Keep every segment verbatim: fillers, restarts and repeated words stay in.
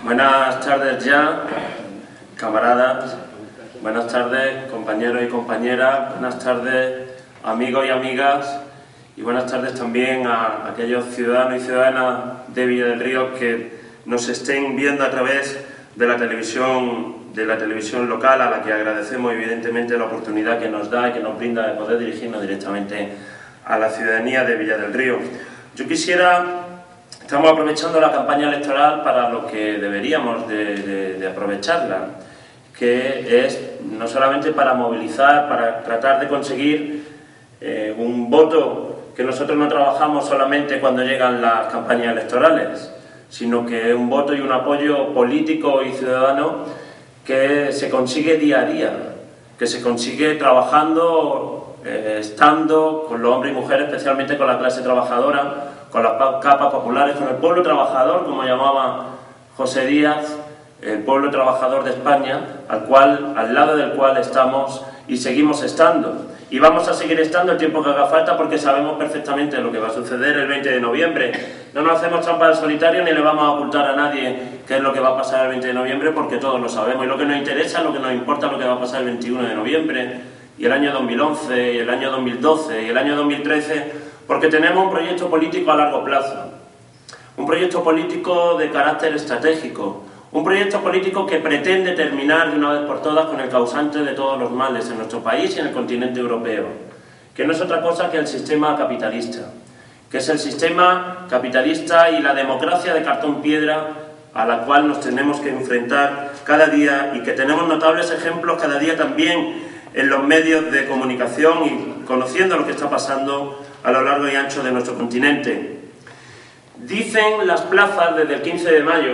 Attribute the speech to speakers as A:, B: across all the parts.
A: Buenas tardes ya, camaradas. Buenas tardes, compañeros y compañeras. Buenas tardes, amigos y amigas. Y buenas tardes también a aquellos ciudadanos y ciudadanas de Villa del Río que nos estén viendo a través de la televisión, de la televisión local, a la que agradecemos evidentemente la oportunidad que nos da y que nos brinda de poder dirigirnos directamente a la ciudadanía de Villa del Río. Yo quisiera... Estamos aprovechando la campaña electoral para lo que deberíamos de, de, de aprovecharla, que es no solamente para movilizar, para tratar de conseguir eh, un voto, que nosotros no trabajamos solamente cuando llegan las campañas electorales, sino que es un voto y un apoyo político y ciudadano que se consigue día a día, que se consigue trabajando, eh, estando con los hombres y mujeres, especialmente con la clase trabajadora, con las capas populares, con el pueblo trabajador, como llamaba José Díaz, el pueblo trabajador de España, al cual, al lado del cual estamos y seguimos estando. Y vamos a seguir estando el tiempo que haga falta, porque sabemos perfectamente lo que va a suceder el veinte de noviembre. No nos hacemos trampa al solitario ni le vamos a ocultar a nadie qué es lo que va a pasar el veinte de noviembre, porque todos lo sabemos. Y lo que nos interesa, lo que nos importa es lo que va a pasar el veintiuno de noviembre, y el año dos mil once, y el año dos mil doce, y el año dos mil trece... porque tenemos un proyecto político a largo plazo, un proyecto político de carácter estratégico, un proyecto político que pretende terminar de una vez por todas con el causante de todos los males en nuestro país y en el continente europeo, que no es otra cosa que el sistema capitalista, que es el sistema capitalista y la democracia de cartón piedra a la cual nos tenemos que enfrentar cada día, y que tenemos notables ejemplos cada día también en los medios de comunicación y conociendo lo que está pasando a lo largo y ancho de nuestro continente. Dicen las plazas desde el quince de mayo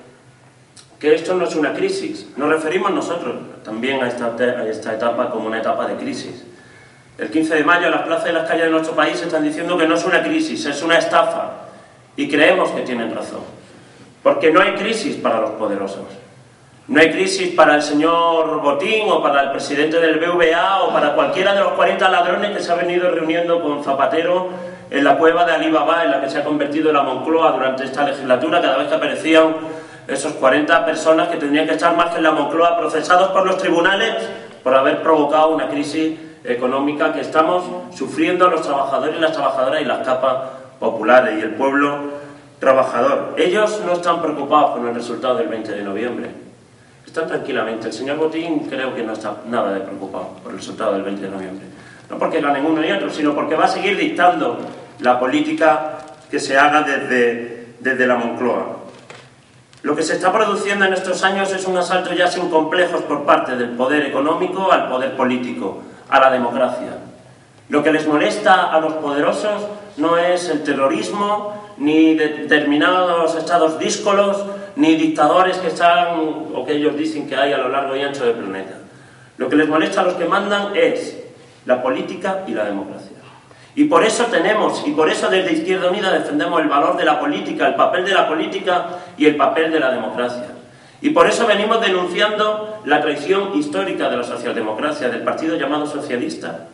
A: que esto no es una crisis. Nos referimos nosotros también a esta, a esta etapa como una etapa de crisis. El quince de mayo las plazas y las calles de nuestro país están diciendo que no es una crisis, es una estafa. Y creemos que tienen razón. Porque no hay crisis para los poderosos. No hay crisis para el señor Botín o para el presidente del B V A o para cualquiera de los cuarenta ladrones que se ha venido reuniendo con Zapatero en la cueva de Alibaba, en la que se ha convertido la Moncloa durante esta legislatura, cada vez que aparecían esos cuarenta personas que tendrían que estar más que en la Moncloa, procesados por los tribunales por haber provocado una crisis económica que estamos sufriendo los trabajadores y las trabajadoras y las capas populares y el pueblo trabajador. Ellos no están preocupados con el resultado del veinte de noviembre. Están tranquilamente. El señor Botín creo que no está nada de preocupado por el resultado del veinte de noviembre. No porque ganen uno y otro, sino porque va a seguir dictando la política que se haga desde, desde la Moncloa. Lo que se está produciendo en estos años es un asalto ya sin complejos por parte del poder económico al poder político, a la democracia. Lo que les molesta a los poderosos no es el terrorismo, ni determinados estados díscolos, ni dictadores que están, o que ellos dicen que hay a lo largo y ancho del planeta. Lo que les molesta a los que mandan es la política y la democracia. Y por eso tenemos, y por eso desde Izquierda Unida defendemos el valor de la política, el papel de la política y el papel de la democracia. Y por eso venimos denunciando la traición histórica de la socialdemocracia, del partido llamado socialista,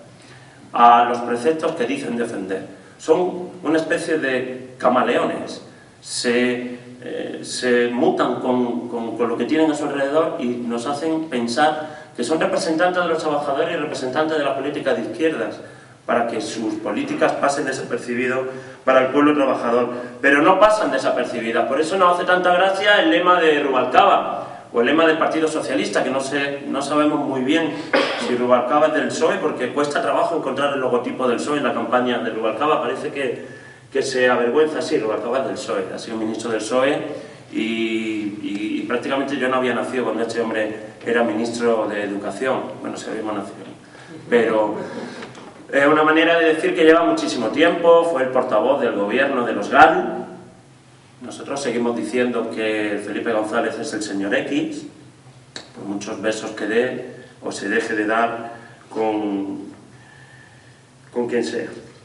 A: a los preceptos que dicen defender. Son una especie de camaleones, se, eh, se mutan con, con, con lo que tienen a su alrededor y nos hacen pensar que son representantes de los trabajadores y representantes de la política de izquierdas, para que sus políticas pasen desapercibidas para el pueblo trabajador. Pero no pasan desapercibidas, por eso nos hace tanta gracia el lema de Rubalcaba, o el lema del Partido Socialista, que no, sé, no sabemos muy bien si Rubalcaba es del P S O E, porque cuesta trabajo encontrar el logotipo del P S O E en la campaña de Rubalcaba. Parece que, que se avergüenza. Sí, Rubalcaba es del P S O E, ha sido ministro del P S O E, y, y, y prácticamente yo no había nacido cuando este hombre era ministro de Educación. Bueno, si habíamos nacido. Pero es una manera de decir que lleva muchísimo tiempo, fue el portavoz del gobierno de los G A L. Nosotros seguimos diciendo que Felipe González es el señor X, por muchos besos que dé o se deje de dar con, con quien sea.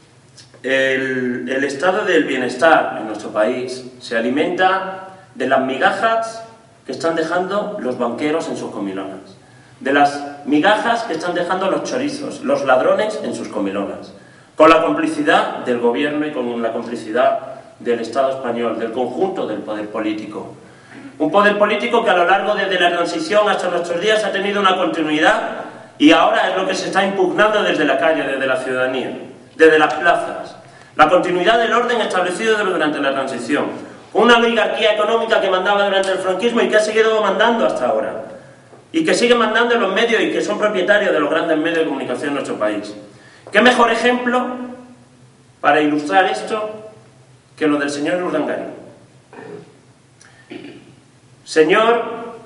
A: El, el estado del bienestar en nuestro país se alimenta de las migajas que están dejando los banqueros en sus comilonas, de las migajas que están dejando los chorizos, los ladrones en sus comilonas, con la complicidad del gobierno y con la complicidad del Estado español, del conjunto del poder político. Un poder político que a lo largo desde la transición hasta nuestros días ha tenido una continuidad y ahora es lo que se está impugnando desde la calle, desde la ciudadanía, desde las plazas. La continuidad del orden establecido durante la transición. Una oligarquía económica que mandaba durante el franquismo y que ha seguido mandando hasta ahora. Y que sigue mandando en los medios y que son propietarios de los grandes medios de comunicación en nuestro país. ¿Qué mejor ejemplo para ilustrar esto que lo del señor Urdangarín? Señor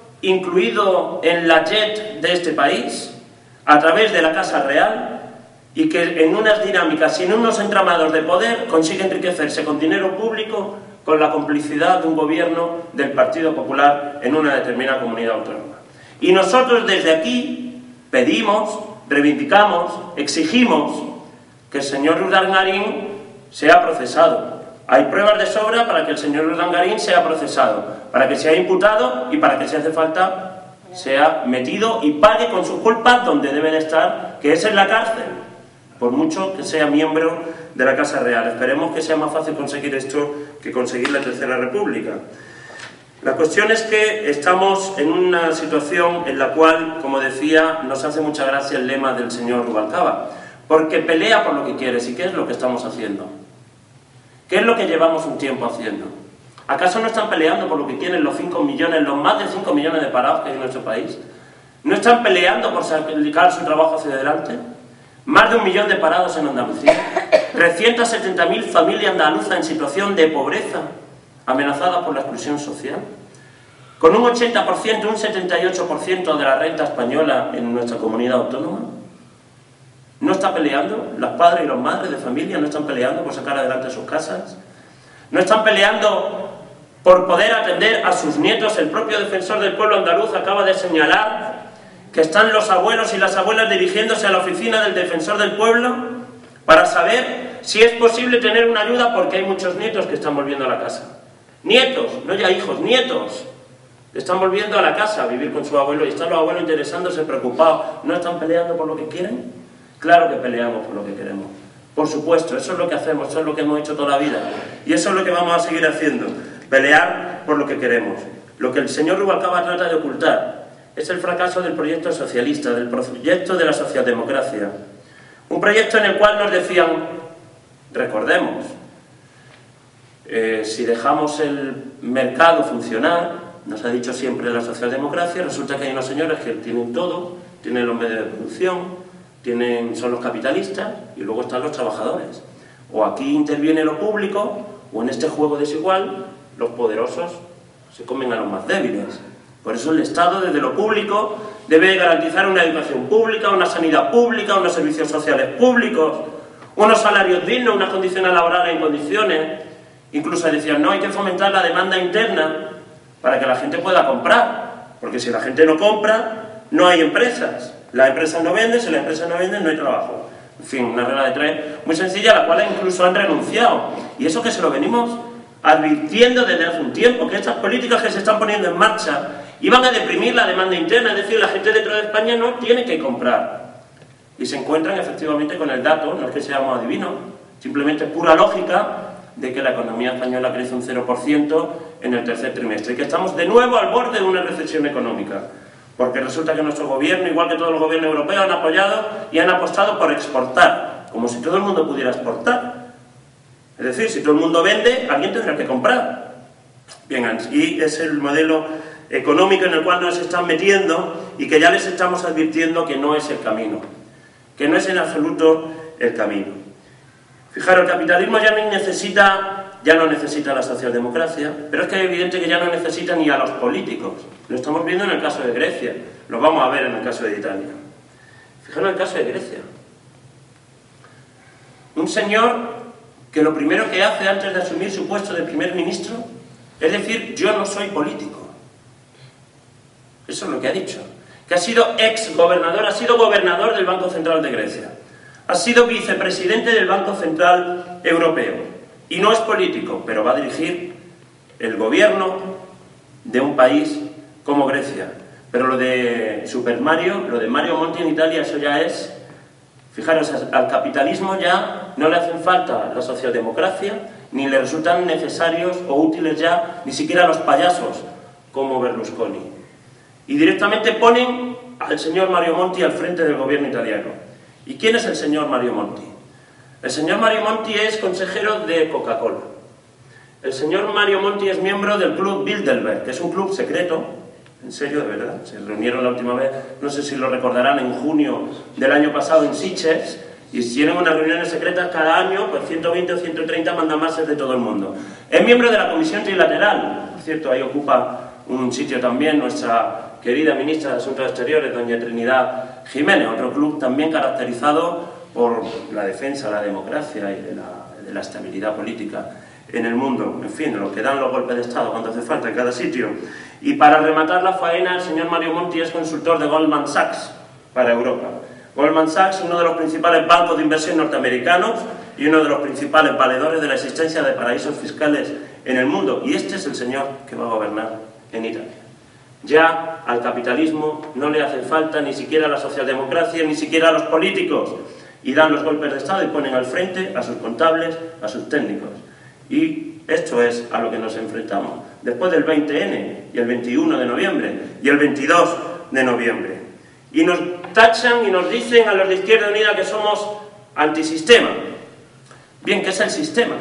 A: incluido en la jet de este país, a través de la Casa Real, y que en unas dinámicas y en unos entramados de poder consigue enriquecerse con dinero público con la complicidad de un gobierno del Partido Popular en una determinada comunidad autónoma. Y nosotros desde aquí pedimos, reivindicamos, exigimos que el señor Urdangarín sea procesado. Hay pruebas de sobra para que el señor Urdangarín sea procesado, para que sea imputado y para que, si hace falta, sea metido y pague con sus culpas donde deben estar, que es en la cárcel, por mucho que sea miembro de la Casa Real. Esperemos que sea más fácil conseguir esto que conseguir la Tercera República. La cuestión es que estamos en una situación en la cual, como decía, nos hace mucha gracia el lema del señor Rubalcaba, porque pelea por lo que quieres. ¿Y qué es lo que estamos haciendo? ¿Qué es lo que llevamos un tiempo haciendo? ¿Acaso no están peleando por lo que quieren los cinco millones, los más de cinco millones de parados que hay en nuestro país? ¿No están peleando por sacar su trabajo hacia adelante? Más de un millón de parados en Andalucía, trescientas setenta mil familias andaluzas en situación de pobreza, amenazadas por la exclusión social, con un ochenta por ciento, un setenta y ocho por ciento de la renta española en nuestra comunidad autónoma. ¿No está peleando? Los padres y los madres de familia no están peleando por sacar adelante sus casas. ¿No están peleando por poder atender a sus nietos? El propio defensor del pueblo andaluz acaba de señalar que están los abuelos y las abuelas dirigiéndose a la oficina del defensor del pueblo para saber si es posible tener una ayuda, porque hay muchos nietos que están volviendo a la casa. Nietos, no ya hijos, nietos. Están volviendo a la casa a vivir con su abuelo y están los abuelos interesándose, preocupados. ¿No están peleando por lo que quieren? Claro que peleamos por lo que queremos. Por supuesto, eso es lo que hacemos, eso es lo que hemos hecho toda la vida. Y eso es lo que vamos a seguir haciendo. Pelear por lo que queremos. Lo que el señor Rubalcaba trata de ocultar es el fracaso del proyecto socialista, del proyecto de la socialdemocracia. Un proyecto en el cual nos decían, recordemos, eh, si dejamos el mercado funcionar, nos ha dicho siempre la socialdemocracia, resulta que hay unos señores que tienen todo, tienen los medios de producción, tienen, son los capitalistas y luego están los trabajadores. O aquí interviene lo público, o en este juego desigual, los poderosos se comen a los más débiles. Por eso el Estado, desde lo público, debe garantizar una educación pública, una sanidad pública, unos servicios sociales públicos, unos salarios dignos, unas condiciones laborales en condiciones. Incluso decían, no, hay que fomentar la demanda interna para que la gente pueda comprar, porque si la gente no compra, no hay empresas. Las empresas no venden, si las empresas no venden, no hay trabajo. En fin, una regla de tres muy sencilla, a la cual incluso han renunciado. Y eso que se lo venimos advirtiendo desde hace un tiempo, que estas políticas que se están poniendo en marcha iban a deprimir la demanda interna, es decir, la gente dentro de España no tiene que comprar. Y se encuentran efectivamente con el dato, no es que seamos adivinos, simplemente pura lógica, de que la economía española crece un cero por ciento en el tercer trimestre y que estamos de nuevo al borde de una recesión económica. Porque resulta que nuestro gobierno, igual que todos los gobiernos europeos, han apoyado y han apostado por exportar, como si todo el mundo pudiera exportar. Es decir, si todo el mundo vende, alguien tendrá que comprar. Bien, y es el modelo económico en el cual nos están metiendo y que ya les estamos advirtiendo que no es el camino, que no es en absoluto el camino. Fijaros, el capitalismo ya no necesita... Ya no necesita la socialdemocracia, pero es que es evidente que ya no necesita ni a los políticos. Lo estamos viendo en el caso de Grecia, lo vamos a ver en el caso de Italia. Fijaros el caso de Grecia. Un señor que lo primero que hace antes de asumir su puesto de primer ministro es decir, yo no soy político. Eso es lo que ha dicho. Que ha sido ex gobernador, ha sido gobernador del Banco Central de Grecia. Ha sido vicepresidente del Banco Central Europeo. Y no es político, pero va a dirigir el gobierno de un país como Grecia. Pero lo de Super Mario, lo de Mario Monti en Italia, eso ya es... Fijaros, al capitalismo ya no le hacen falta la socialdemocracia, ni le resultan necesarios o útiles ya ni siquiera los payasos como Berlusconi. Y directamente ponen al señor Mario Monti al frente del gobierno italiano. ¿Y quién es el señor Mario Monti? El señor Mario Monti es consejero de Coca-Cola. El señor Mario Monti es miembro del club Bilderberg, que es un club secreto, en serio, de verdad, se reunieron la última vez, no sé si lo recordarán, en junio del año pasado en Sitges, y tienen unas reuniones secretas cada año, pues ciento veinte o ciento treinta mandamases de todo el mundo. Es miembro de la Comisión Trilateral, por cierto, ahí ocupa un sitio también nuestra querida ministra de Asuntos Exteriores, doña Trinidad Jiménez, otro club también caracterizado por la defensa de la democracia y de la, de la estabilidad política en el mundo, en fin, lo que dan los golpes de Estado cuando hace falta en cada sitio. Y para rematar la faena, el señor Mario Monti es consultor de Goldman Sachs para Europa. Goldman Sachs, uno de los principales bancos de inversión norteamericanos y uno de los principales valedores de la existencia de paraísos fiscales en el mundo. Y este es el señor que va a gobernar en Italia. Ya al capitalismo no le hace falta ni siquiera la socialdemocracia, ni siquiera a los políticos. Y dan los golpes de Estado y ponen al frente a sus contables, a sus técnicos. Y esto es a lo que nos enfrentamos después del veinte ene y el veintiuno de noviembre y el veintidós de noviembre. Y nos tachan y nos dicen a los de Izquierda Unida que somos antisistema. Bien, ¿qué es el sistema?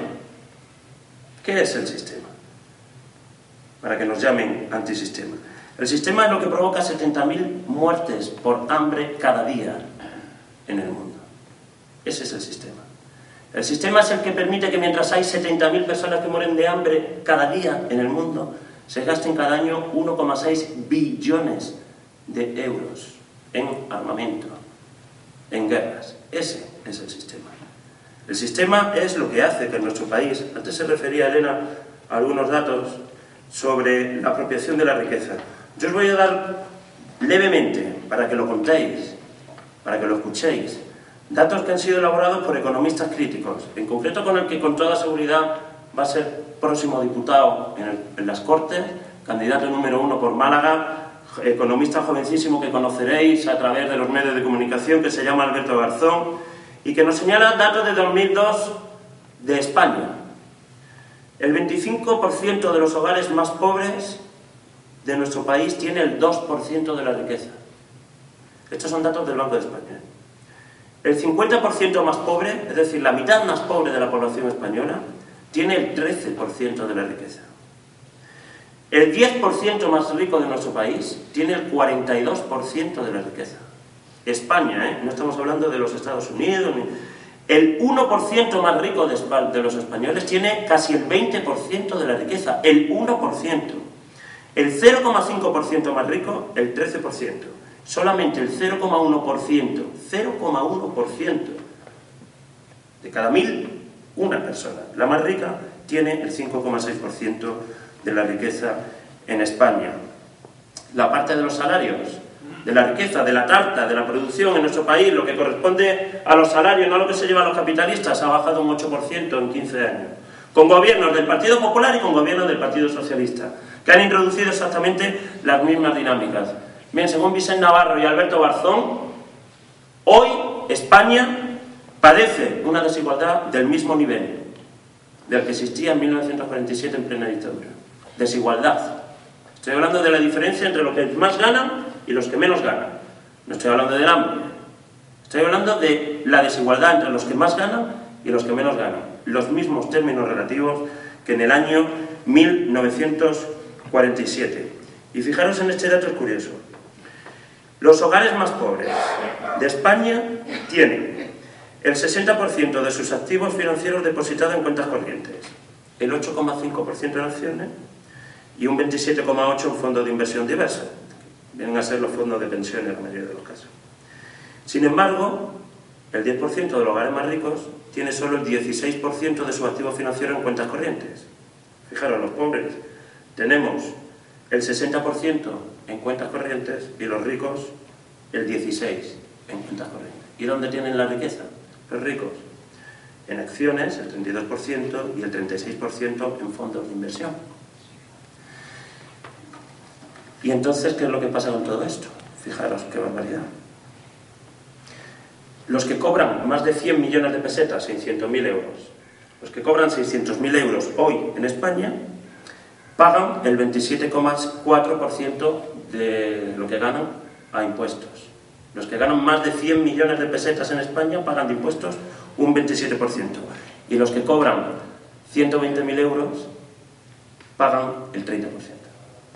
A: ¿Qué es el sistema? Para que nos llamen antisistema. El sistema es lo que provoca setenta mil muertes por hambre cada día en el mundo. Ese es el sistema. El sistema es el que permite que mientras hay setenta mil personas que mueren de hambre cada día en el mundo, se gasten cada año uno coma seis billones de euros en armamento, en guerras. Ese es el sistema. El sistema es lo que hace que en nuestro país, antes se refería Elena a algunos datos sobre la apropiación de la riqueza. Yo os voy a dar levemente, para que lo contéis, para que lo escuchéis, datos que han sido elaborados por economistas críticos, en concreto con el que con toda seguridad va a ser próximo diputado en, el, en las Cortes, candidato número uno por Málaga, economista jovencísimo que conoceréis a través de los medios de comunicación, que se llama Alberto Garzón, y que nos señala datos de dos mil dos de España. El veinticinco por ciento de los hogares más pobres de nuestro país tiene el dos por ciento de la riqueza. Estos son datos del Banco de España. El cincuenta por ciento más pobre, es decir, la mitad más pobre de la población española, tiene el trece por ciento de la riqueza. El diez por ciento más rico de nuestro país tiene el cuarenta y dos por ciento de la riqueza. España, ¿eh? No estamos hablando de los Estados Unidos. Ni... El uno por ciento más rico de, de los españoles tiene casi el veinte por ciento de la riqueza. El uno por ciento. El cero coma cinco por ciento más rico, el trece por ciento. Solamente el cero coma uno por ciento, cero coma uno por ciento de cada mil, una persona, la más rica, tiene el cinco coma seis por ciento de la riqueza en España. La parte de los salarios, de la riqueza, de la tarta, de la producción en nuestro país, lo que corresponde a los salarios, no a lo que se lleva a los capitalistas, ha bajado un ocho por ciento en quince años. Con gobiernos del Partido Popular y con gobiernos del Partido Socialista, que han introducido exactamente las mismas dinámicas. Bien, según Vicente Navarro y Alberto Garzón, hoy España padece una desigualdad del mismo nivel del que existía en mil novecientos cuarenta y siete en plena dictadura. Desigualdad. Estoy hablando de la diferencia entre los que más ganan y los que menos ganan. No estoy hablando del hambre. Estoy hablando de la desigualdad entre los que más ganan y los que menos ganan. Los mismos términos relativos que en el año mil novecientos cuarenta y siete. Y fijaros en este dato, es curioso. Los hogares más pobres de España tienen el sesenta por ciento de sus activos financieros depositados en cuentas corrientes, el ocho coma cinco por ciento en acciones y un veintisiete coma ocho por ciento en fondos de inversión diversos. Vienen a ser los fondos de pensiones en la mayoría de los casos. Sin embargo, el diez por ciento de los hogares más ricos tiene solo el dieciséis por ciento de sus activos financieros en cuentas corrientes. Fijaros, los pobres tenemos el sesenta por ciento en cuentas corrientes y los ricos el dieciséis por ciento en cuentas corrientes. ¿Y dónde tienen la riqueza? Los ricos en acciones, el treinta y dos por ciento, y el treinta y seis por ciento en fondos de inversión. ¿Y entonces qué es lo que pasa con todo esto? Fijaros qué barbaridad. Los que cobran más de cien millones de pesetas, seiscientos mil euros, los que cobran seiscientos mil euros hoy en España, pagan el veintisiete coma cuatro por ciento de lo que ganan a impuestos. Los que ganan más de cien millones de pesetas en España pagan de impuestos un veintisiete por ciento. Y los que cobran ciento veinte mil euros pagan el treinta por ciento.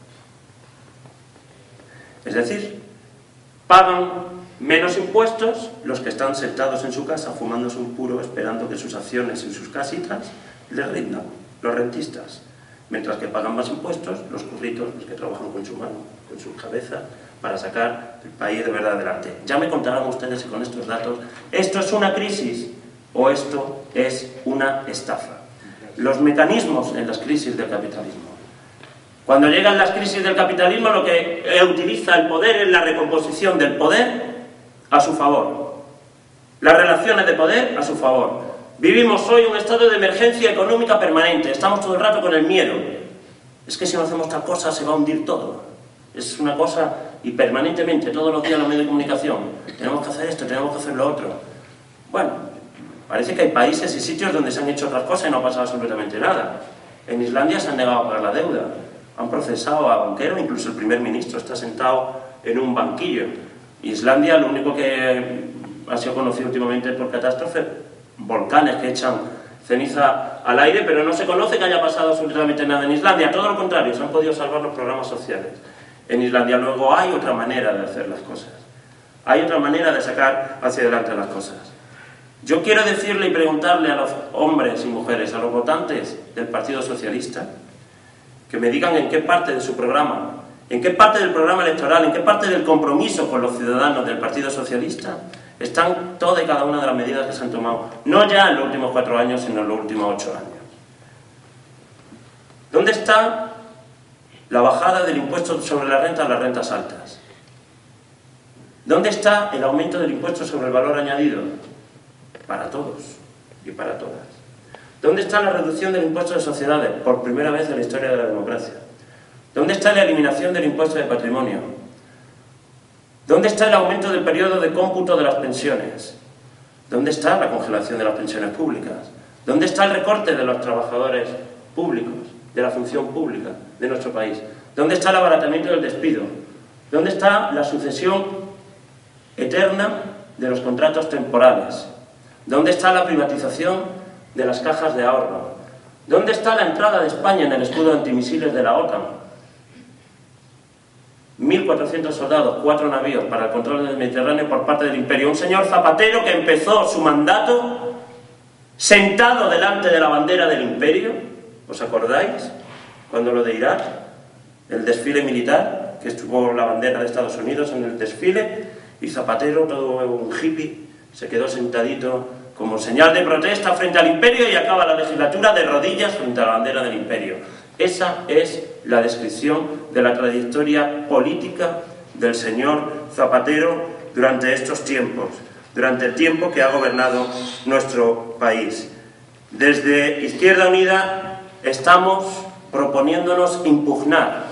A: Es decir, pagan menos impuestos los que están sentados en su casa fumándose un puro esperando que sus acciones y sus casitas les rindan, los rentistas. Mientras que pagan más impuestos los curritos, los que trabajan con su mano, con su cabeza, para sacar el país de verdad adelante. Ya me contarán ustedes si con estos datos esto es una crisis o esto es una estafa. Los mecanismos en las crisis del capitalismo. Cuando llegan las crisis del capitalismo, lo que utiliza el poder es la recomposición del poder a su favor. Las relaciones de poder a su favor. Vivimos hoy un estado de emergencia económica permanente. Estamos todo el rato con el miedo. Es que si no hacemos tal cosa se va a hundir todo. Es una cosa, y permanentemente, todos los días en los medios de comunicación. Tenemos que hacer esto, tenemos que hacer lo otro. Bueno, parece que hay países y sitios donde se han hecho otras cosas y no ha pasado absolutamente nada. En Islandia se han negado a pagar la deuda. Han procesado a banqueros, incluso el primer ministro está sentado en un banquillo. Islandia, lo único que ha sido conocido últimamente por catástrofe, volcanes que echan ceniza al aire, pero no se conoce que haya pasado absolutamente nada en Islandia. Todo lo contrario, se han podido salvar los programas sociales. En Islandia luego hay otra manera de hacer las cosas. Hay otra manera de sacar hacia adelante las cosas. Yo quiero decirle y preguntarle a los hombres y mujeres, a los votantes del Partido Socialista, que me digan en qué parte de su programa, en qué parte del programa electoral, en qué parte del compromiso con los ciudadanos del Partido Socialista están todas y cada una de las medidas que se han tomado, no ya en los últimos cuatro años, sino en los últimos ocho años. ¿Dónde está la bajada del impuesto sobre la renta a las rentas altas? ¿Dónde está el aumento del impuesto sobre el valor añadido? Para todos y para todas. ¿Dónde está la reducción del impuesto de sociedades? Por primera vez en la historia de la democracia. ¿Dónde está la eliminación del impuesto de patrimonio? ¿Dónde está el aumento del periodo de cómputo de las pensiones? ¿Dónde está la congelación de las pensiones públicas? ¿Dónde está el recorte de los trabajadores públicos, de la función pública de nuestro país? ¿Dónde está el abaratamiento del despido? ¿Dónde está la sucesión eterna de los contratos temporales? ¿Dónde está la privatización de las cajas de ahorro? ¿Dónde está la entrada de España en el escudo antimisiles de la OTAN? mil cuatrocientos soldados, cuatro navíos para el control del Mediterráneo por parte del Imperio. Un señor Zapatero que empezó su mandato sentado delante de la bandera del Imperio. ¿Os acordáis? Cuando lo de Irak, el desfile militar, que estuvo la bandera de Estados Unidos en el desfile, y Zapatero, todo un hippie, se quedó sentadito como señal de protesta frente al Imperio y acaba la legislatura de rodillas frente a la bandera del Imperio. Esa es la descripción de la trayectoria política del señor Zapatero durante estos tiempos, durante el tiempo que ha gobernado nuestro país. Desde Izquierda Unida estamos proponiéndonos impugnar,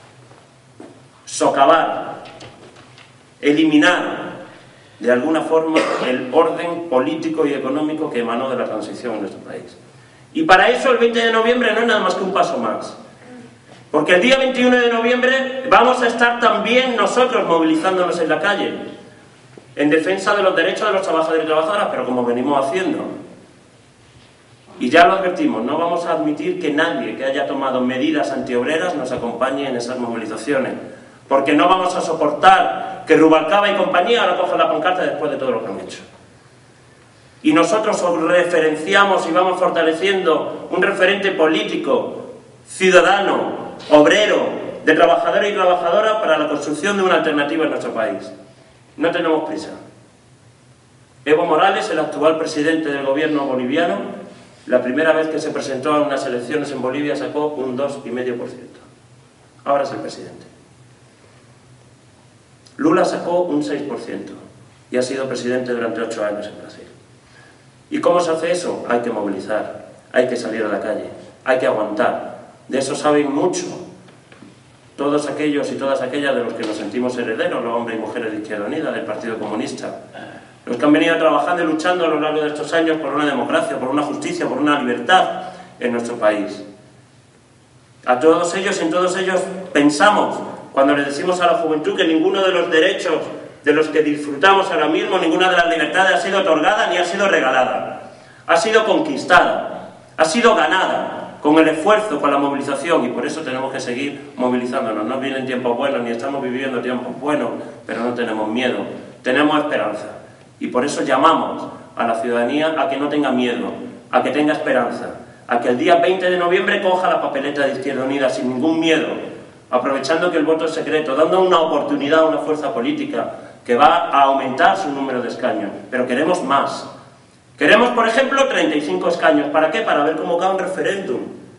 A: socavar, eliminar de alguna forma el orden político y económico que emanó de la transición en nuestro país. Y para eso el veinte de noviembre no es nada más que un paso más. Porque el día veintiuno de noviembre vamos a estar también nosotros movilizándonos en la calle, en defensa de los derechos de los trabajadores y trabajadoras, pero como venimos haciendo. Y ya lo advertimos, no vamos a admitir que nadie que haya tomado medidas antiobreras nos acompañe en esas movilizaciones. Porque no vamos a soportar que Rubalcaba y compañía ahora cojan la pancarta después de todo lo que han hecho. Y nosotros os referenciamos y vamos fortaleciendo un referente político, ciudadano, obrero, de trabajadores y trabajadoras para la construcción de una alternativa en nuestro país. No tenemos prisa. Evo Morales, el actual presidente del gobierno boliviano, la primera vez que se presentó a unas elecciones en Bolivia sacó un dos coma cinco por ciento. Ahora es el presidente. Lula sacó un seis por ciento y ha sido presidente durante ocho años en Brasil. ¿Y cómo se hace eso? Hay que movilizar, hay que salir a la calle, hay que aguantar. De eso saben mucho todos aquellos y todas aquellas de los que nos sentimos herederos, los hombres y mujeres de Izquierda Unida, del Partido Comunista. Los que han venido trabajando y luchando a lo largo de estos años por una democracia, por una justicia, por una libertad en nuestro país. A todos ellos, en todos ellos pensamos, cuando les decimos a la juventud que ninguno de los derechos de los que disfrutamos ahora mismo, ninguna de las libertades ha sido otorgada ni ha sido regalada. Ha sido conquistada, ha sido ganada, con el esfuerzo, con la movilización, y por eso tenemos que seguir movilizándonos. No vienen tiempos buenos, ni estamos viviendo tiempos buenos, pero no tenemos miedo, tenemos esperanza. Y por eso llamamos a la ciudadanía a que no tenga miedo, a que tenga esperanza, a que el día veinte de noviembre coja la papeleta de Izquierda Unida sin ningún miedo, aprovechando que el voto es secreto, dando una oportunidad a una fuerza política que va a aumentar su número de escaños. Pero queremos más. Queremos, por ejemplo, treinta y cinco escaños. ¿Para qué? Para ver cómo cae un referéndum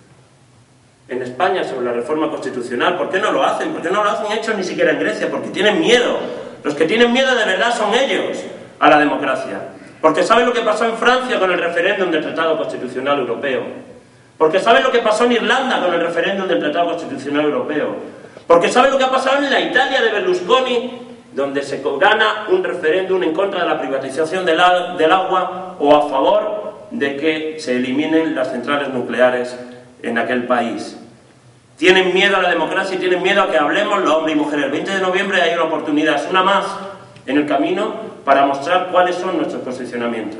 A: en España sobre la reforma constitucional. ¿Por qué no lo hacen? ¿Por qué no lo hacen hecho ni siquiera en Grecia? Porque tienen miedo. Los que tienen miedo de verdad son ellos a la democracia. Porque ¿saben lo que pasó en Francia con el referéndum del Tratado Constitucional Europeo? Porque ¿saben lo que pasó en Irlanda con el referéndum del Tratado Constitucional Europeo? Porque ¿saben lo que ha pasado en la Italia de Berlusconi, donde se gana un referéndum en contra de la privatización del, del agua o a favor de que se eliminen las centrales nucleares en aquel país? Tienen miedo a la democracia y tienen miedo a que hablemos los hombres y mujeres. El veinte de noviembre hay una oportunidad, es una más en el camino para mostrar cuáles son nuestros posicionamientos.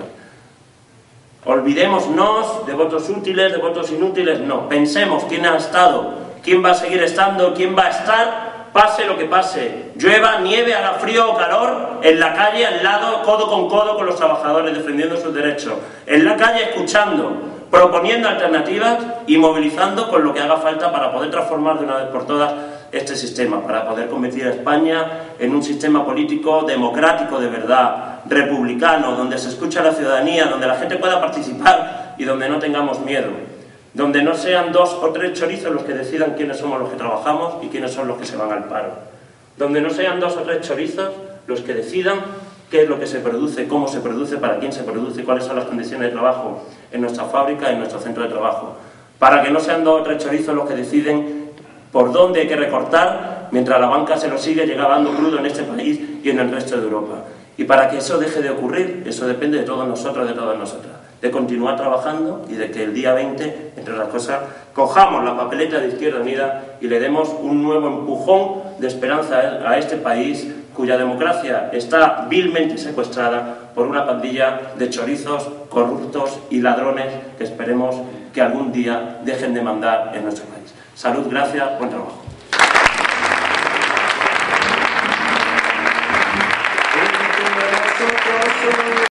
A: Olvidémonos de votos útiles, de votos inútiles, no. Pensemos quién ha estado, quién va a seguir estando, quién va a estar, pase lo que pase, llueva, nieve, haga frío o calor, en la calle, al lado, codo con codo con los trabajadores, defendiendo sus derechos. En la calle, escuchando, proponiendo alternativas y movilizando con lo que haga falta para poder transformar de una vez por todas este sistema, para poder convertir a España en un sistema político democrático de verdad, republicano, donde se escucha a la ciudadanía, donde la gente pueda participar y donde no tengamos miedo, donde no sean dos o tres chorizos los que decidan quiénes somos los que trabajamos y quiénes son los que se van al paro, donde no sean dos o tres chorizos los que decidan qué es lo que se produce, cómo se produce, para quién se produce, cuáles son las condiciones de trabajo en nuestra fábrica y en nuestro centro de trabajo, para que no sean dos o tres chorizos los que deciden por dónde hay que recortar, mientras la banca se lo sigue llegando crudo en este país y en el resto de Europa. Y para que eso deje de ocurrir, eso depende de todos nosotros, de todas nosotras, de continuar trabajando y de que el día veinte, entre las cosas, cojamos la papeleta de Izquierda Unida y le demos un nuevo empujón de esperanza a este país cuya democracia está vilmente secuestrada por una pandilla de chorizos, corruptos y ladrones que esperemos que algún día dejen de mandar en nuestro país. Salud, gracias, buen trabajo.
B: Nosotros somos